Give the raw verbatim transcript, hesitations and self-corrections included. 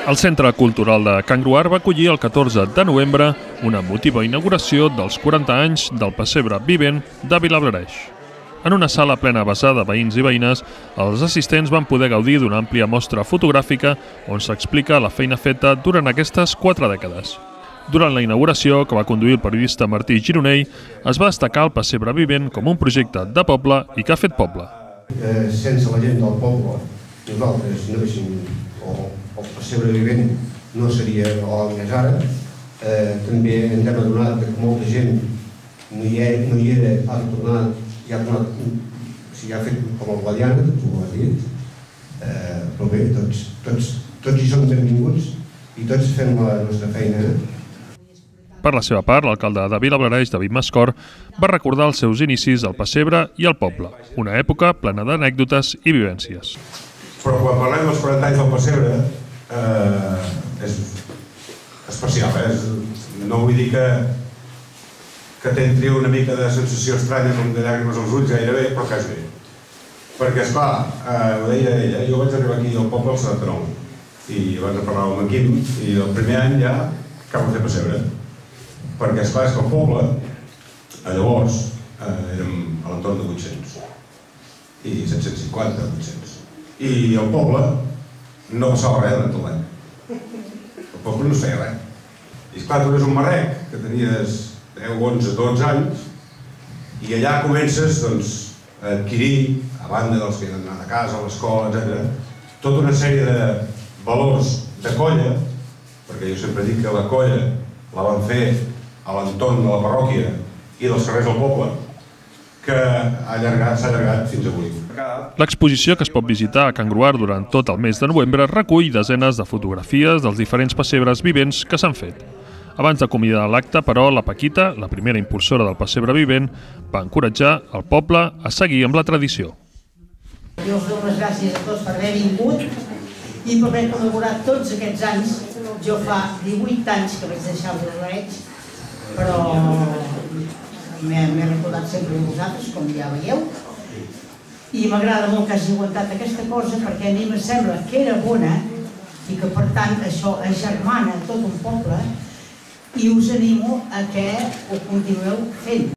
El Centre Cultural de Can Gruar va acollir el catorze de novembre una emotiva inauguració dels quaranta anys del pessebre vivent de Vilablareix. En una sala plena basada de veïns i veïnes, els assistents van poder gaudir d'una àmplia mostra fotogràfica on s'explica la feina feta durant aquestes quatre dècades. Durant la inauguració, que va conduir el periodista Martí Gironell, es va destacar el pessebre vivent com un projecte de poble i que ha fet poble. Eh, sense la gent del poble, nosaltres no haguéssim, o el pessebre vivent no seria el que és ara. Eh, també ens hem adonat que molta gent no hi era, no hi era ha tornat, i ha tornat, o sigui, ha fet com el Guadiana, que tu ho has dit. Eh, però bé, tots, tots, tots hi som benvinguts i tots fem la nostra feina. Per la seva part, l'alcalde de Vilablareix, David Mascor, va recordar els seus inicis al pessebre i al poble, una època plena d'anècdotes i vivències. Però quan parlem dels quaranta anys del pessebre, eh, és especial. Eh? No vull dir que, que t'entri una mica de sensació estranya com de llàgrimes als ulls gairebé, però quasi bé. Perquè, esclar, eh, ho deia ella, jo vaig arribar aquí al poble al setanta-nou i abans de parlar amb en Quim, i el primer any ja acabo de fer pessebre. Perquè, esclar, és que el poble, a llavors, eh, érem a l'entorn de vuit-cents, i set-cents cinquanta, vuit-cents. I el poble no passava res durant tot l'any. El poble no es feia res. I, esclar, tu eres un marrec, que tenies deu, onze, dotze anys, i allà comences, doncs, a adquirir, a banda dels que han anat a casa, a l'escola, etcètera, tota una sèrie de valors de colla, perquè jo sempre dic que la colla la van fer a l'entorn de la parròquia i dels carrers del poble, que s'ha allargat fins avui. L'exposició, que es pot visitar a Can Gruar durant tot el mes de novembre, recull desenes de fotografies dels diferents pessebres vivents que s'han fet. Abans d'acomiadar l'acte, però, la Paquita, la primera impulsora del pessebre vivent, va encoratjar el poble a seguir amb la tradició. Jo us dono les gràcies a tots per haver vingut i per haver col·laborat tots aquests anys. Jo fa divuit anys que vaig deixar Vilablareix, però m'he recordat sempre de vosaltres, com ja veieu, i m'agrada molt que hagi aguantat aquesta cosa perquè a mi em sembla que era bona i que per tant això agermana tot un poble i us animo a que ho continueu fent.